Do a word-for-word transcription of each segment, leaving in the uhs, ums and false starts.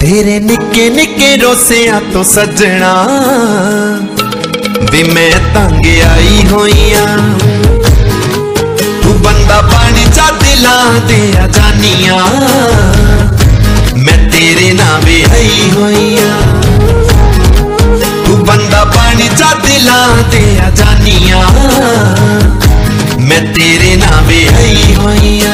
तेरे निके निके रोसिया तो सजना वे मैं तंग आई होइया। तू बंदा पानी चा दिला दे जानिया मैं तेरे नाम वे आई होइया। तू बंदा पानी चा दिला दे जानिया मैं तेरे नाम वे आई होइया।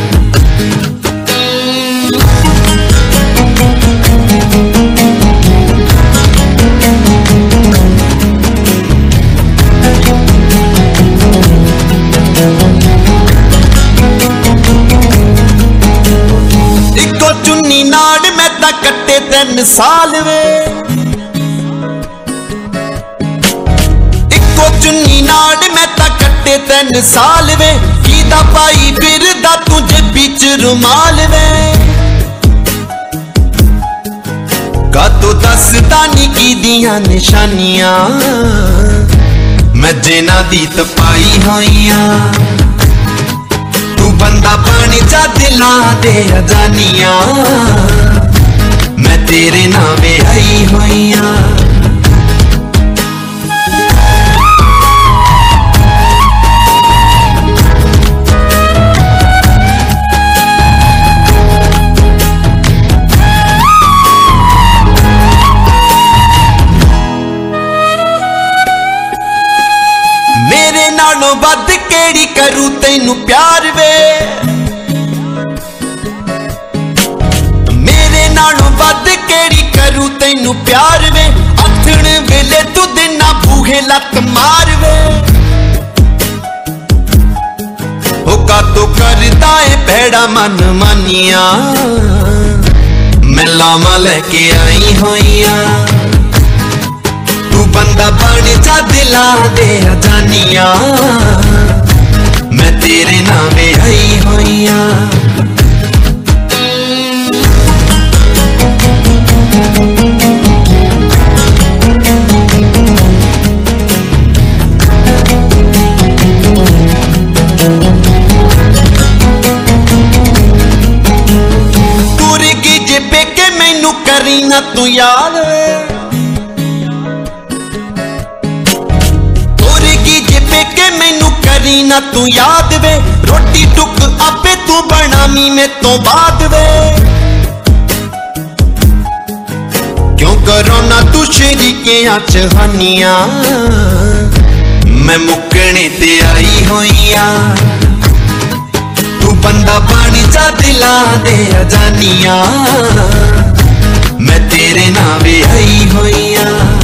चुन्नी नाड़ मैं ता कट्टे तीन साल वे, इको चुन्नी नाड़ मैं ता कट्टे तीन साल वे। कीदा पाई फिरदा तुझे बिच रुमाल वे, का तो दसदा नी की दियां निशानियां मैं जिन्हां दी तपाई होइया। तू बंदा पानी चा दिला दे जानिया मैं तेरे नाम वे आई होइया। मेरे नालों वध केड़ी करूं तैनू प्यार वे, मेरे नालों वध केड़ी करूं तैनू प्यार वे। अथण वेले तू दिना बूहे लत मार वे, होका तो करदा है भैड़ा मन मानिया मैं लामा लेके आई होइया। तू बंदा पानी चा दिला दे जानिया मैं तेरे नाम वे आई होइया। तुर की जे पेके मैनू करी ना तू याद वे, मैनू करी ना तू याद वे। रोटी टुक आपे तू बनामी में तो बाद वे, क्यों करो ना तू शरीके चहानिया मैं मुकने ते आई होइया। तू बंदा पानी चा दिला दे जानिया मैं तेरे नाम वे आई होइया।